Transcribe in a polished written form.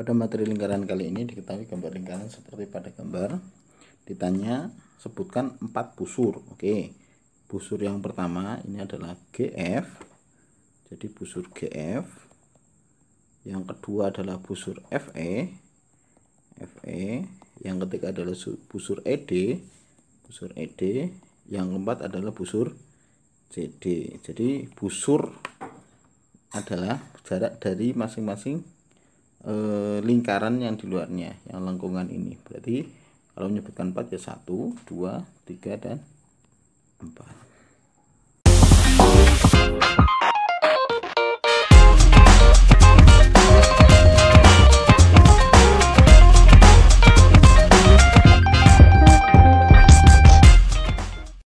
Pada materi lingkaran kali ini diketahui gambar lingkaran seperti pada gambar. Ditanya sebutkan 4 busur. Oke. Busur yang pertama ini adalah GF. Jadi busur GF. Yang kedua adalah busur FE. Yang ketiga adalah busur ED. Yang keempat adalah busur CD. Jadi busur adalah jarak dari masing-masing lingkaran yang di luarnya, yang lengkungan ini. Berarti kalau menyebutkan 4 ya 1, 2, 3, dan 4.